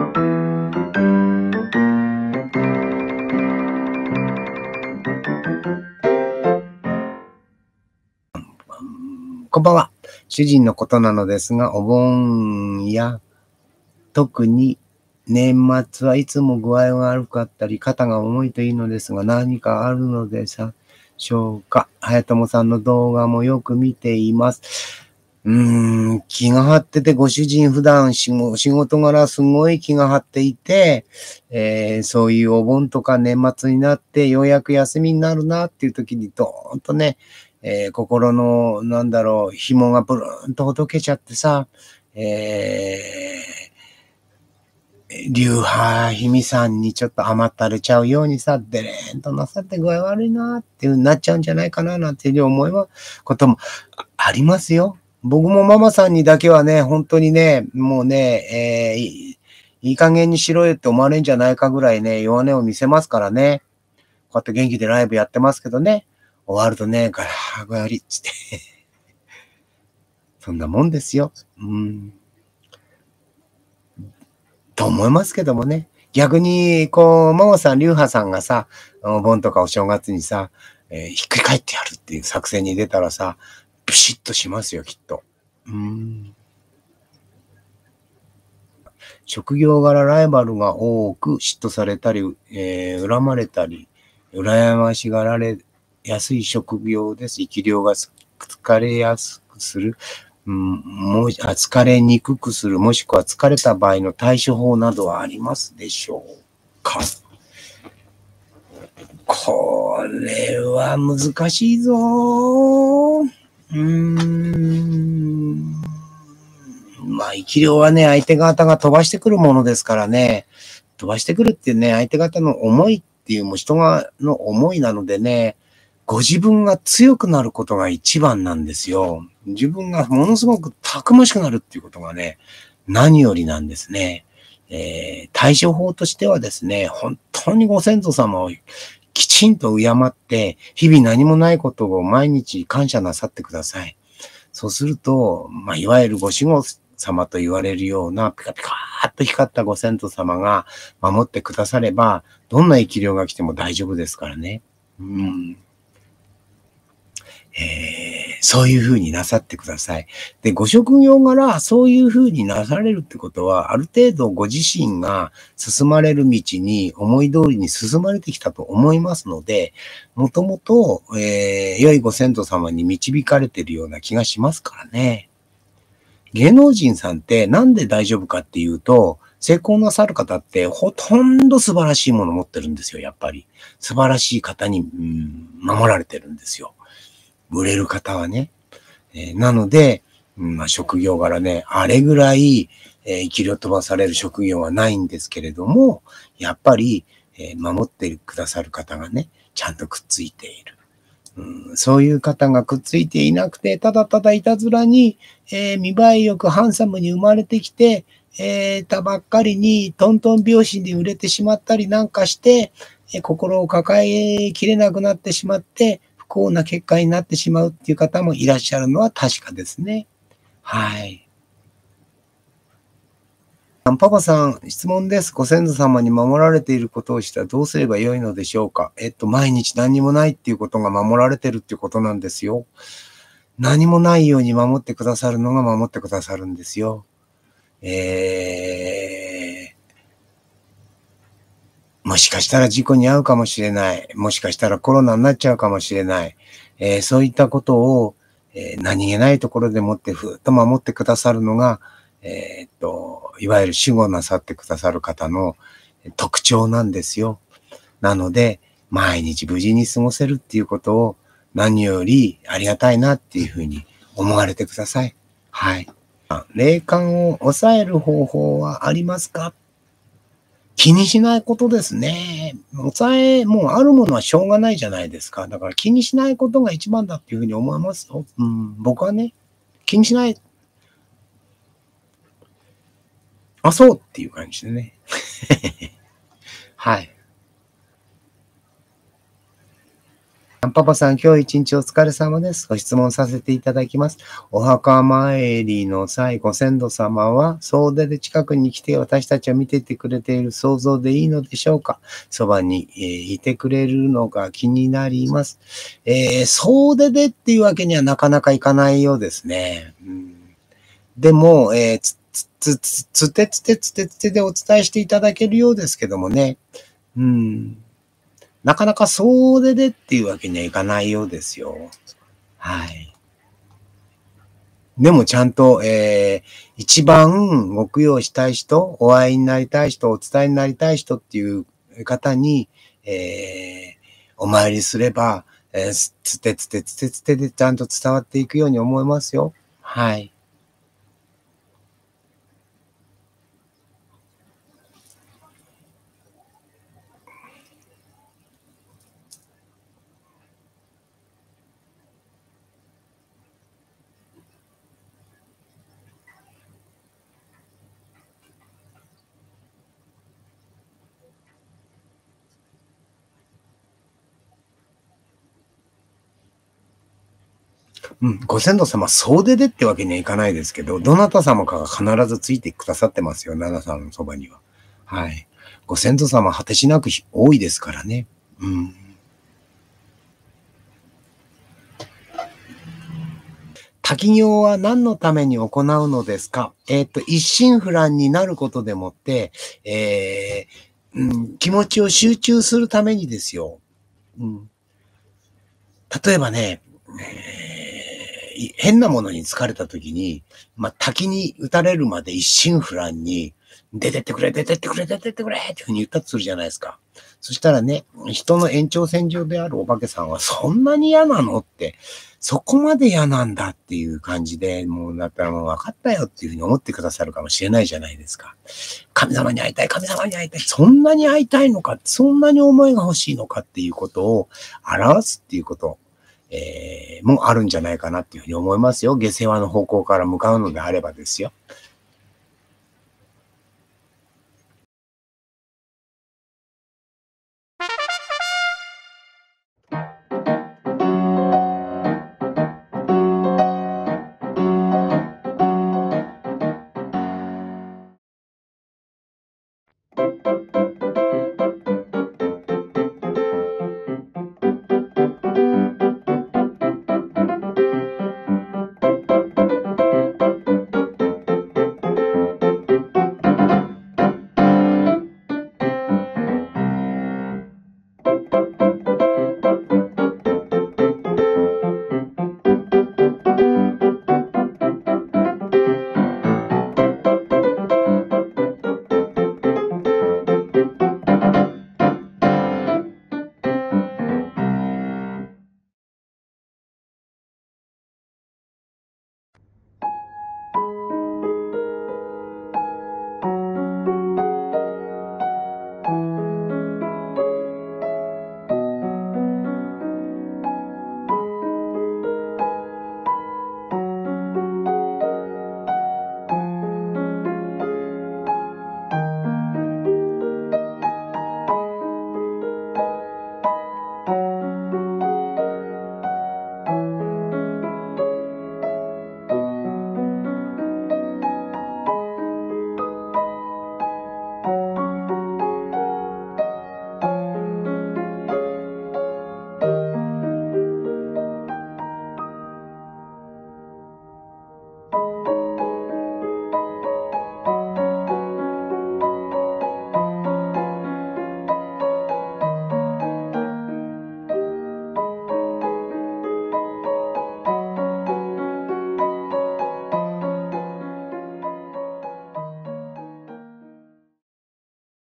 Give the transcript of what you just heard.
こんばんは。主人のことなのですが、お盆や特に年末はいつも具合が悪かったり、肩が重いといいのですが、何かあるのでしょうか。早友さんの動画もよく見ています。気が張ってて、ご主人普段仕事柄すごい気が張っていて、そういうお盆とか年末になってようやく休みになるなっていう時にドーンとね、心の、紐がブルーンとほどけちゃってさ、流派ひみさんにちょっと余ったれちゃうようにさ、デレーンとなさって具合悪いなっていうなっちゃうんじゃないかななんていう思いは、こともありますよ。僕もママさんにだけはね、本当にね、もうね、いい加減にしろよって思われるんじゃないかぐらいね、弱音を見せますからね。こうやって元気でライブやってますけどね、終わるとね、具合悪いっつって。そんなもんですよ。と思いますけどもね。逆に、ママさん、流派さんがさ、お盆とかお正月にさ、ひっくり返ってやるっていう作戦に出たらさ、ビシッとしますよ、きっと。職業柄ライバルが多く嫉妬されたり、恨まれたり、羨ましがられやすい職業です。生き量が疲れやすくする。疲れにくくする、もしくは疲れた場合の対処法などはありますでしょうか。これは難しいぞー。生き量はね、相手方が飛ばしてくるものですからね。飛ばしてくるってね、相手方の思いっていう、もう人の思いなのでね、ご自分が強くなることが一番なんですよ。自分がものすごくたくましくなるっていうことがね、何よりなんですね。対処法としてはですね、本当にご先祖様をきちんと敬って、日々何もないことを毎日感謝なさってください。そうすると、いわゆるご守護様と言われるような、ピカピカーっと光ったご先祖様が守ってくだされば、どんな生き量が来ても大丈夫ですからね。そういうふうになさってください。で、ご職業柄、そういうふうになされるってことは、ある程度ご自身が進まれる道に思い通りに進まれてきたと思いますので、もともと、良いご先祖様に導かれているような気がしますからね。芸能人さんってなんで大丈夫かっていうと、成功なさる方ってほとんど素晴らしいものを持ってるんですよ、やっぱり。素晴らしい方に、守られてるんですよ。売れる方はね。なので、職業柄ね、あれぐらい、生きりを飛ばされる職業はないんですけれども、やっぱり、守ってくださる方がね、ちゃんとくっついている。そういう方がくっついていなくて、ただただいたずらに、見栄えよくハンサムに生まれてきて、たばっかりにトントン拍子に売れてしまったりなんかして、心を抱えきれなくなってしまって、不幸な結果になってしまうっていう方もいらっしゃるのは確かですね。はい。パパさん、質問です。ご先祖様に守られていることをしたらどうすればよいのでしょうか。毎日何にもないっていうことが守られてるっていうことなんですよ。何もないように守ってくださるのが守ってくださるんですよ。もしかしたら事故に遭うかもしれない。もしかしたらコロナになっちゃうかもしれない。そういったことを、何気ないところでもってふっと守ってくださるのが、いわゆる守護なさってくださる方の特徴なんですよ。なので、毎日無事に過ごせるっていうことを何よりありがたいなっていうふうに思われてください。はい。霊感を抑える方法はありますか？気にしないことですね。もうあるものはしょうがないじゃないですか。だから気にしないことが一番だっていうふうに思いますよ。僕はね、気にしない。そうっていう感じでね。はい。 んパパさん、今日一日お疲れ様です。ご質問させていただきます。お墓参りの際、ご先祖様は総出で近くに来て私たちを見ていてくれている想像でいいのでしょうか？そばに、いてくれるのが気になります。総出でっていうわけにはなかなかいかないようですね。でも、つてつてつてつてでお伝えしていただけるようですけどもね。うん。なかなか総出でっていうわけにはいかないようですよ。はい。でもちゃんと、一番ご供養したい人、お会いになりたい人、お伝えになりたい人っていう方に、お参りすれば、つてつてつてつてでちゃんと伝わっていくように思いますよ。はい。ご先祖様総出でってわけにはいかないですけど、どなた様かが必ずついてくださってますよ、奈々さんのそばには。はい。ご先祖様果てしなく多いですからね。うん。滝行は何のために行うのですか？一心不乱になることでもって、気持ちを集中するためにですよ。うん、例えばね、変なものに疲れた時に、滝に打たれるまで一心不乱に、出てってくれ、出てってくれ、出てってくれっていうふうに言ったとするじゃないですか。そしたらね、人の延長線上であるお化けさんはそんなに嫌なのって、そこまで嫌なんだっていう感じで、もうだったらもう分かったよっていうふうに思ってくださるかもしれないじゃないですか。神様に会いたい、神様に会いたい。そんなに会いたいのか、そんなに思いが欲しいのかっていうことを表すっていうこと。もあるんじゃないかなっていうふうに思いますよ。下世話の方向から向かうのであればですよ。